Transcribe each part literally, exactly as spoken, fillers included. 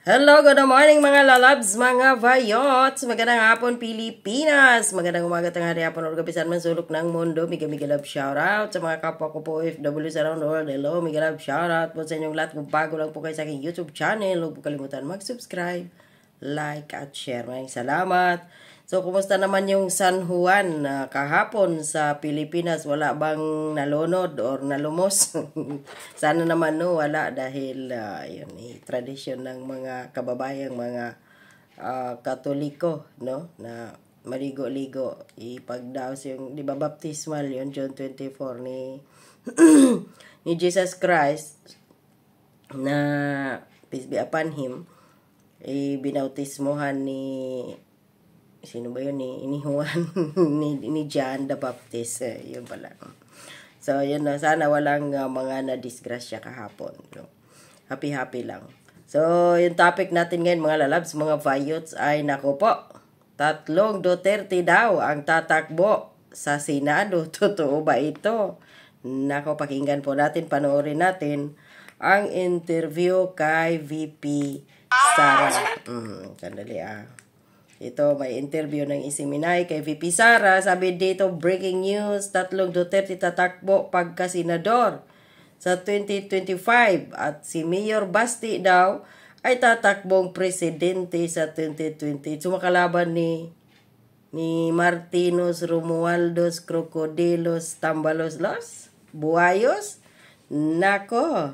Hello, good morning mga lalabs, mga vayots. Magandang hapon Pilipinas. Magandang umaga, tanghali, hapon, or gabi saan man sulok ng mundo. Miga miga love shoutout sa mga kapwa ko po O F W around the world. Hello, miga love shoutout po sa inyong lahat. Kung bago lang po kayo sa aking YouTube channel, huwag po kalimutan mag-subscribe, like at share. Maraming salamat. So, kumusta naman yung San Juan uh, kahapon sa Pilipinas? Wala bang nalunod or nalumos? Sana naman no, wala dahil uh, yun, eh, tradisyon ng mga kababayang mga uh, Katoliko, no? Na maligo-ligo, ipagdaos yung, di ba, baptismal yun, June twenty-fourth ni, ni Jesus Christ, na peace be upon him, ibinautismohan ni sino ba yun ni, ni Juan ni, ni John the Baptist, eh, yun pala. So yun na, sana walang uh, mga na-disgrasya kahapon, no? Happy happy lang. So yung topic natin ngayon mga lalabs, mga vayots, ay nako po, tatlong Duterte daw ang tatakbo sa Senado. Totoo ba ito? Nako, pakinggan po natin, panoorin natin ang interview kay V P Sara. Mm, sandali ah. Ito, may interview ng Isiminay kay V P Sara. Sabi dito, breaking news, tatlong Duterte tatakbo pagka-senador sa twenty twenty-five. At si Mayor Basti daw ay tatakbong presidente sa twenty twenty. Sumakalaban ni ni Martinos, Romualdos, Crocodilos, Tambalos, Los, Buayos. Nako.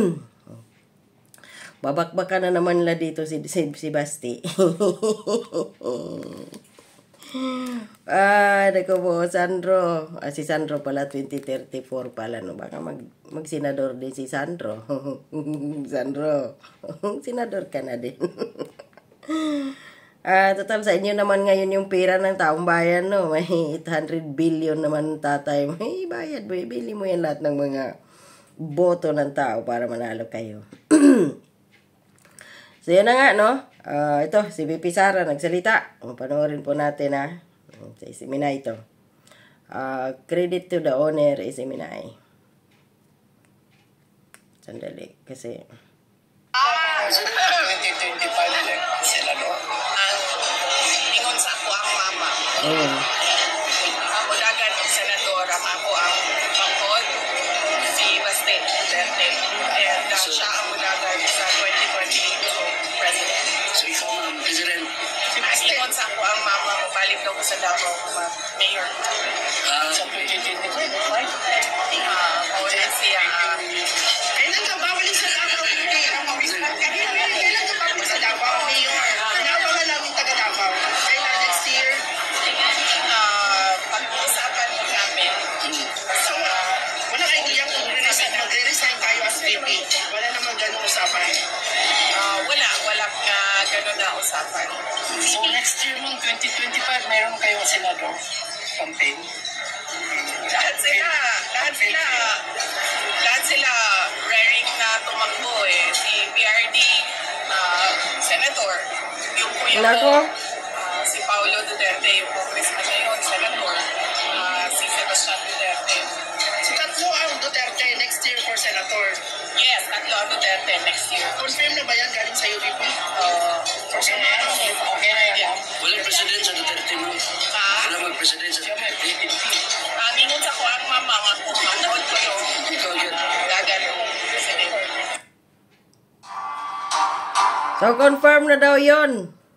Babakbaka na naman la dito si, si, si Basti. ah, nako po, Sandro. Ah, si Sandro pala, twenty thirty-four pala, no? Baka mag, mag-senador din si Sandro. Sandro, senador ka na din. ah, total, sa inyo naman ngayon yung pera ng taong bayan, no? May eight hundred billion naman tatay. May bayad, bili mo yan lahat ng mga boto ng tao para manalo kayo. So, yun na nga, no? Uh, ito, si V P Sara nagsalita. Panoorin po natin, ha? Sa Isiminay ito. Uh, credit to the owner, Isiminay. Sandali, kasi... Ah! twenty twenty-five sila, no? Ingon sa ako ang mama. Mm. Ako dagan ang senador, ang ako ang pangkod, si Basti Duterte. And uh, siya ang dagan sa twenty twenty-two president. So ikaw ang president? Ingon sa ako ang mama, mabalik daw ko sa Davao, mayor. Ah, Sa twenty twenty-five? Ah, o na siya. Kailan ka babalik sa Davao? Kailan ka babalik sa Davao, mayor? Davao na namin taga Davao. Kailan next year? Ah, pag-uusapan mo namin. So, walang idea kung mag-resign kayo as V P. Wala namang ganong usapan. Ah, wala, wala ka gano'n na usapan. so next year mong twenty twenty-five, mayroon kayong senador campaign? Lahat sila, lahat sila, lahat sila raring na tumakbo eh. Si B R D, uh, senator. Yung kuya Nako. ko, uh, si Paulo Duterte, yung congressman ngayon, senator. Uh, si Sebastian Duterte. So tatlo ang Duterte next year for senator. Yes, tatlo ang Duterte next year. Confirm na ba yan galing sa U V P? Uh, For okay na yan. Okay na yan. Walang president sa Duterte mo? Ah, Walang mag-president sa Duterte? uh, mingon sa ko ang mama nga kung manood ko yung Ikaw yun. dagan yung president. So, confirm na daw yun.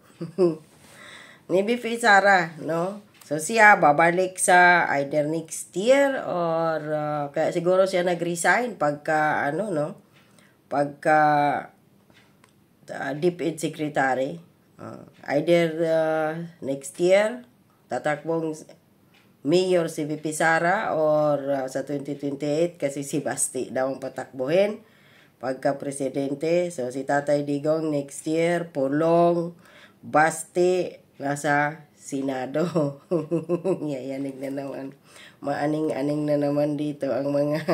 Ni V P Sara, no? So, siya babalik sa either next year or uh, kaya siguro siya nag-resign pagka, ano, no? Pagka uh, DepEd Secretary. Uh, either uh, next year, tatakbong mayor si V P Sara or uh, sa twenty twenty-eight kasi si Basti daw ang patakbuhin pagka presidente. So, si Tatay Digong next year, Pulong, Basti, nasa Senado. Yayanig na naman. Maaning-aning na naman dito ang mga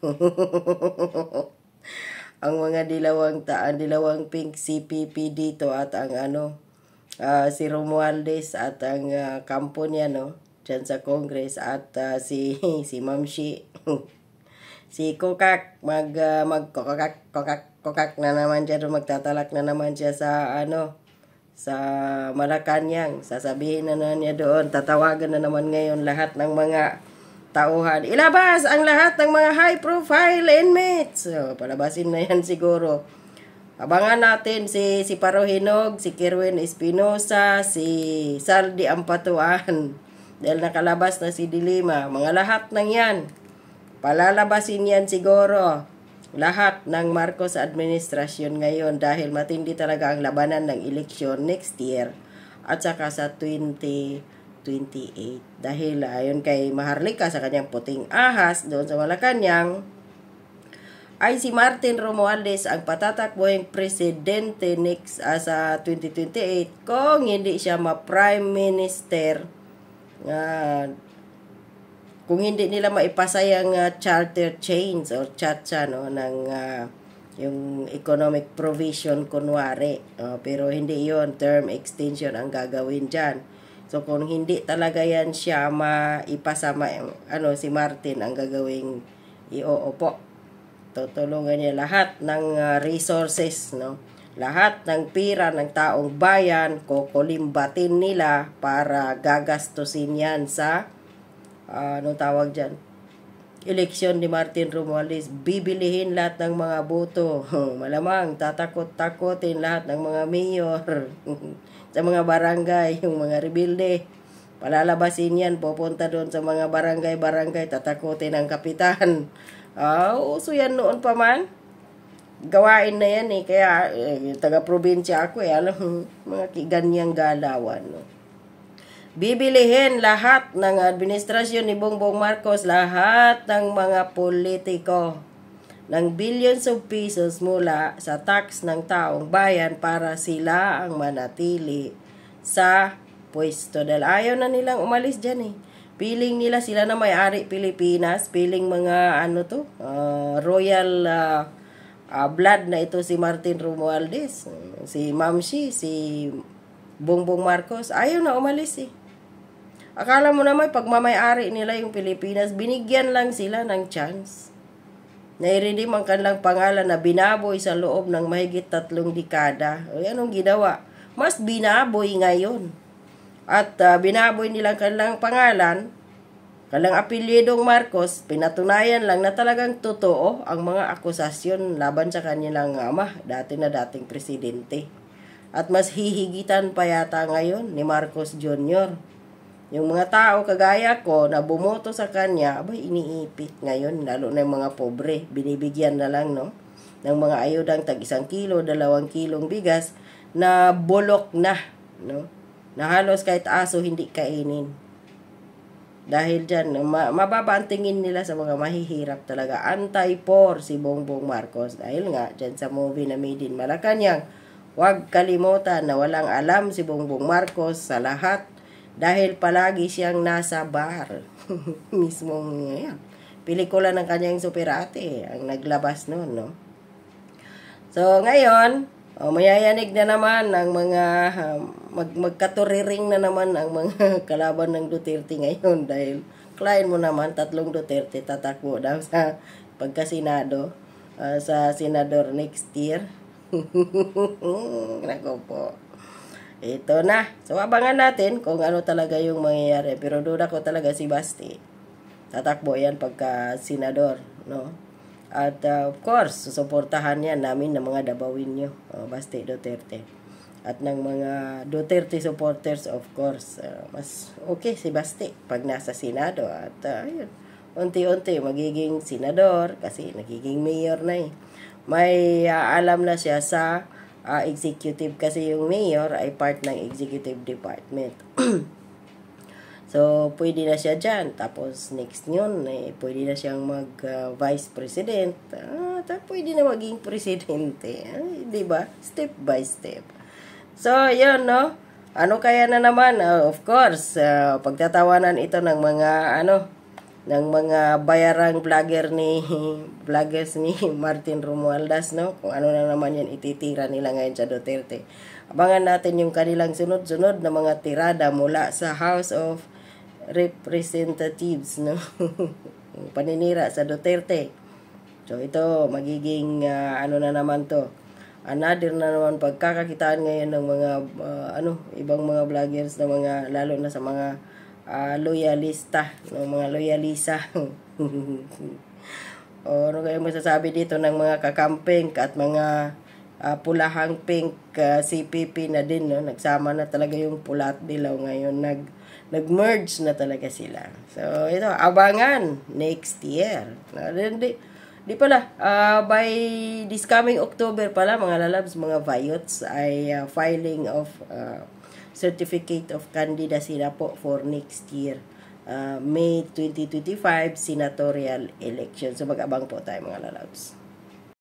ang mga dilawang taan, dilawang pink C P P dito at ang ano, uh, si Romualdez at ang uh, kampo niya, no? Diyan sa Congress at uh, si si Ma'am Shi. Si Kokak, mag, uh, mag kokak, kokak, kokak na naman siya doon, magtatalak na naman siya sa, ano, sa Malacanang. Sasabihin na naman niya doon, tatawagan na naman ngayon lahat ng mga tauhan. Ilabas ang lahat ng mga high-profile inmates. So, palabasin na yan siguro. Abangan natin si, si Paro Hinog, si Kerwin Espinosa, si Saldi Ampatuan. Dahil nakalabas na si Dilima. Mga lahat ng yan. Palalabasin yan siguro. Lahat ng Marcos administrasyon ngayon dahil matindi talaga ang labanan ng eleksyon next year at saka sa twenty twenty-eight. Dahil ayon kay Maharlika sa kanyang puting ahas doon sa Malacanang, ay si Martin Romualdez ang patatakbohing presidente next uh, sa twenty twenty-eight kung hindi siya ma-prime minister. Uh, kung hindi nila maipasa yung uh, charter change or chacha no, ng uh, yung economic provision kunwari. Uh, pero hindi yon, term extension ang gagawin dyan. So kung hindi talaga yan siya maipasa, ma, ano, si Martin ang gagawing ioopo. Tutulungan niya lahat ng uh, resources, no? Lahat ng pira ng taong bayan, kukulimbatin nila para gagastusin yan sa, uh, anong tawag dyan? Eleksyon ni Martin Romualdez. Bibilihin lahat ng mga boto. Malamang, tatakot-takotin lahat ng mga mayor sa mga barangay, yung mga rebelde. Palalabasin yan, pupunta doon sa mga barangay-barangay, tatakotin ang kapitan. Ah, uh, uso yan noon pa man. Gawain na yan eh. Kaya, eh, taga-probinsya ako eh. Alam, mga ganyang galawan. No? Bibilihin lahat ng administrasyon ni Bongbong Marcos, lahat ng mga politiko ng billions of pesos mula sa tax ng taong bayan para sila ang manatili sa pwesto. Dahil ayaw na nilang umalis dyan eh. Piling nila sila na may-ari Pilipinas, piling mga ano to, uh, royal uh, uh, blood na ito si Martin Romualdez, si Mamsi, si Bongbong Marcos, ayaw na umalis eh. Akala mo naman pagmamay-ari nila yung Pilipinas, binigyan lang sila ng chance. Nairedeem ang kanilang pangalan na binaboy sa loob ng mahigit tatlong dekada. O anong ginawa? Mas binaboy ngayon. At uh, binaboy nilang kanilang pangalan, kanilang apelyedong Marcos, pinatunayan lang na talagang totoo ang mga akusasyon laban sa kanilang ama, dati na dating presidente. At mas hihigitan pa yata ngayon ni Marcos Junior Yung mga tao kagaya ko na bumoto sa kanya, abay iniipit ngayon, lalo na yung mga pobre, binibigyan na lang no, ng mga ayudang tag isang kilo, dalawang kilong bigas na bulok na, no? Na halos kahit aso hindi kainin. Dahil dyan, ma mababa ang tingin nila sa mga mahihirap talaga. Anti-poor si Bongbong Marcos. Dahil nga, dyan sa movie na Made in Malacanang, huwag kalimutan na walang alam si Bongbong Marcos sa lahat dahil palagi siyang nasa bar. Mismong, yan, pelikula ng kanyang superate ang naglabas noon, no? So, ngayon, oh, mayayanig na naman ang mga uh, mag magkaturiring na naman ang mga kalaban ng Duterte ngayon dahil client mo naman tatlong Duterte tatakbo daw sa pagkasenado uh, sa senador next year. Nako po. Ito na. So abangan natin kung ano talaga yung mangyayari, pero duda ko talaga si Basti tatakbo yan pagka senador, no? At uh, of course, susuportahan yan namin ng mga Dabawin nyo, uh, Basti Duterte. At ng mga Duterte supporters, of course, uh, mas okay si Basti pag nasa Senado. At uh, yun, unti-unti magiging senador kasi nagiging mayor na eh. May uh, alam na siya sa uh, executive kasi yung mayor ay part ng executive department. So, pwede na siya dyan. Tapos, next yun, eh, pwede na siyang mag-vice uh, president. Ah, tapos, pwede na maging presidente. Ay, diba? Step by step. So, yun, no? Ano kaya na naman? Uh, of course, uh, pagtatawanan ito ng mga, ano, ng mga bayarang vlogger ni, vloggers ni Martin Romualdez, no? Kung ano na naman yan ititira nila ngayon sa Duterte. Abangan natin yung kanilang sunod-sunod na mga tirada mula sa House of Representatives, no? Paninira sa Duterte. So ito, magiging uh, ano na naman to. Another na naman pagkakakitaan ngayon ng mga uh, ano, ibang mga vloggers na mga, lalo na sa mga uh, loyalista, ng mga loyalisa. O ano kayo masasabi dito ng mga kakamping at mga uh, pulahang pink uh, C P P na din, no? Nagsama na talaga yung pula at dilaw ngayon, nag nag-merge na talaga sila. So ito, abangan next year. Hindi Di pala, uh, by this coming October pala, mga lalabs, mga vayots, ay uh, filing of uh, certificate of candidacy na po for next year. Uh, May twenty twenty-five senatorial election. So mag-abang po tayo, mga lalabs.